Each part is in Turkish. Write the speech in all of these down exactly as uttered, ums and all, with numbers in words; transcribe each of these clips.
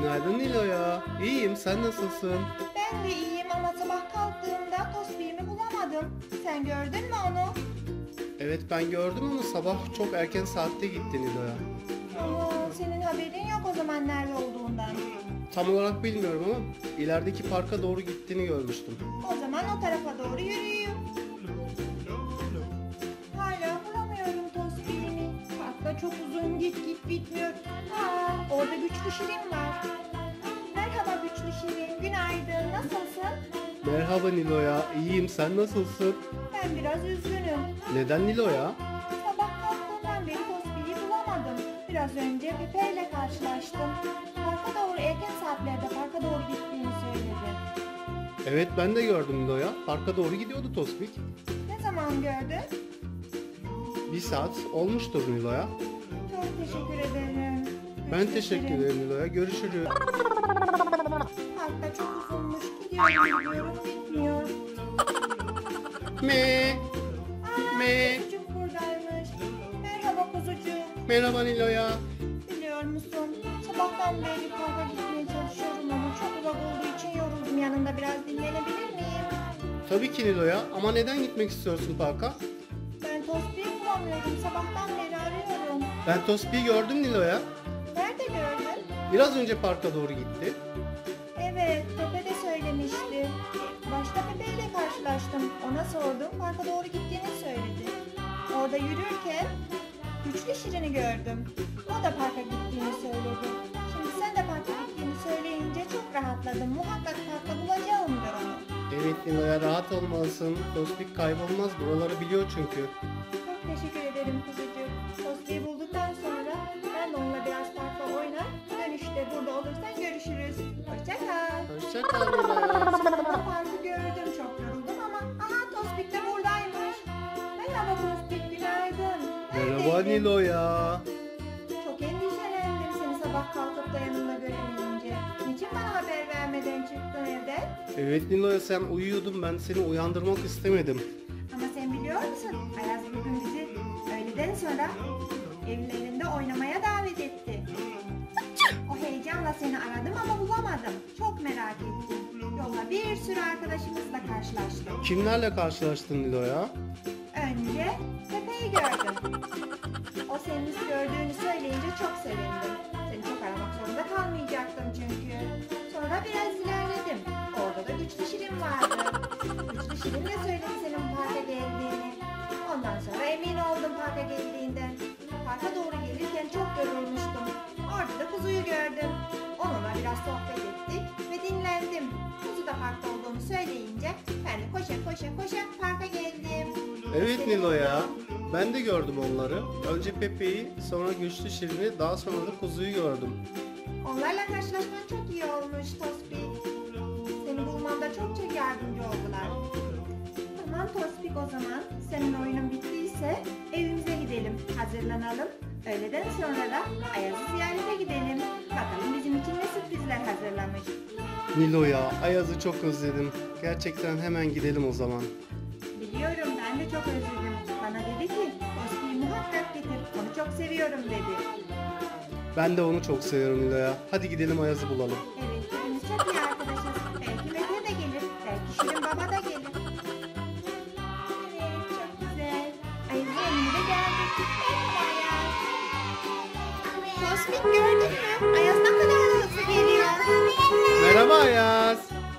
Günaydın Nilo'ya. İyiyim, sen nasılsın? Ben de iyiyim ama sabah kalktığımda tospimi bulamadım. Sen gördün mü onu? Evet, ben gördüm ama sabah çok erken saatte gitti Nilo'ya. Oo, senin haberin yok o zaman nerede olduğundan. Tam olarak bilmiyorum ama ilerideki parka doğru gittiğini görmüştüm. O zaman o tarafa doğru yürüyeyim. Hala bulamıyorum tospimi. Parkta çok uzun, git git bitmiyor. Aa, orada güçlü Şirin var. Merhaba güçlü Şirin, günaydın, nasılsın? Merhaba Nilo'ya, iyiyim, sen nasılsın? Ben biraz üzgünüm. Neden Nilo'ya? Sabah kalktığımdan beri tospiyi bulamadım. Biraz önce Pepe ile karşılaştım. Parka doğru erken saatlerde parka doğru gittiğini söyledi. Evet, ben de gördüm Nilo'ya. Parka doğru gidiyordu Tospik. Ne zaman gördün? Bir saat olmuştur Nilo'ya. Çok teşekkür ederim. Ben Güçlü teşekkür Şirin. ederim Nilo'ya. Görüşürüz. Parkta çok uzunmuş. Gidiyorum gidiyorum bitmiyor. Me. Aa, Me. kuzucuk buradaymış. Merhaba kuzucuk. Merhaba Nilo'ya. Biliyor musun? Sabahtan beri parka gitmeye çalışıyorum ama çok uzak olduğu için yoruldum. Yanında biraz dinlenebilir miyim? Tabii ki Nilo'ya, ama neden gitmek istiyorsun parka? Ben tospiyi bulamıyorum. Sabahtan beri arıyorum. Ben Tospik'i gördüm Nilo'ya. Nerede gördün? Biraz önce parka doğru gitti. Evet, Pepe de söylemişti. Başta Pepe ile karşılaştım. Ona sordum, parka doğru gittiğini söyledi. Orada yürürken güçlü Şirin'i gördüm. O da parka gittiğini söyledi. Şimdi sen de parka gittiğini söyleyince çok rahatladım. Muhakkak parkta bulacağımdır onu. Evet Nilo'ya, rahat olmalısın. Tospik kaybolmaz, buraları biliyor çünkü. Çok teşekkür ederim kuzucuğum. Tospi'yi bulduktan sonra ben de onunla biraz parkta oynar. Dönüşte burada olursan görüşürüz. Hoşça kal. Hoşça kal Nilo'ya. Sonunda parkı gördüm, çok yoruldum ama aha Tospik de buradaymış. Merhaba Tospik, günaydın. Merhaba Neredeydin? Nilo'ya. Çok endişelendim seni sabah kalkıp da yanımda göremeyince. Niçin bana haber vermeden çıktın evden? Evet Nilo'ya, sen uyuyordun, ben seni uyandırmak istemedim. Ama sen biliyor musun? Ayaz bugün bizi öğleden sonra evlerinde oynamaya davet etti. O heyecanla seni aradım ama bulamadım. Çok merak ettim. Yolda bir sürü arkadaşımızla karşılaştım. Kimlerle karşılaştın Nilo'ya? Önce Pepe'yi gördüm. O seni gördüğünü söyleyince çok sevindim. Seni çok aramak zorunda kalmayacaktım çünkü. Sonra biraz ilerledim. Orada da güçlü Şirin vardı. Güçlü Şirin de söyledi senin parka geldiğini. Ondan sonra emin oldum parka geldiğinden. Parka doğru gelirken çok yorulmuştum. Orada da kuzuyu gördüm. Onunla biraz sohbet ettik ve dinlendim. Kuzu da parkta olduğunu söyleyince ben de koşa koşa koşa parka geldim. Evet Senin Nilo'ya, oldun. ben de gördüm onları. Önce Pepe'yi, sonra Güçlü Şirin'i, daha sonra da kuzuyu gördüm. Onlarla karşılaşman çok iyi olmuş Tospik. Seni bulmamda çok çok yardımcı oldular. Tamam Tospik, o zaman senin oyunun bittiyse evimize gidelim. Hazırlanalım. Öğleden sonra da Ayaz'ı ziyarete gidelim. Bakalım bizim için ne sürprizler hazırlamış. Nilo'ya, Ayaz'ı çok özledim. Gerçekten hemen gidelim o zaman. Biliyorum, ben de çok özledim. Bana dedi ki Tospik'i muhakkak getir. Onu çok seviyorum dedi. Ben de onu çok seviyorum Nilo'ya. Hadi gidelim Ayaz'ı bulalım. Evet, hepimiz çok iyi arkadaşız. Belki Mete de gelir, belki Şirin Baba da gelir. Evet, çok güzel. Ayaz'ın önünde geldik. Merhaba Ayaz. Tospik, gördün mü? Ayaz ne kadar hızlı geliyor. Merhaba Ayaz.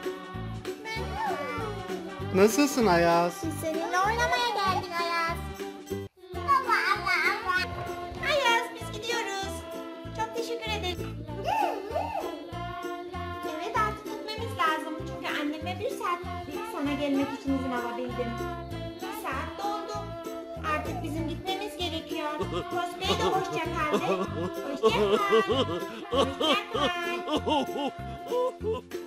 Nasılsın Ayaz? Biz seninle oynamaya geldik Ayaz. Ayaz, biz gidiyoruz. Çok teşekkür ederim. Evet, artık gitmemiz lazım. Çünkü anneme bir saat sana gelmek için izin alabildim. Bir saat doldu. Artık bizim gitmemiz gerekiyor. Tospik'e de hoşça kal de. Hoşça kal. Hoşça kal.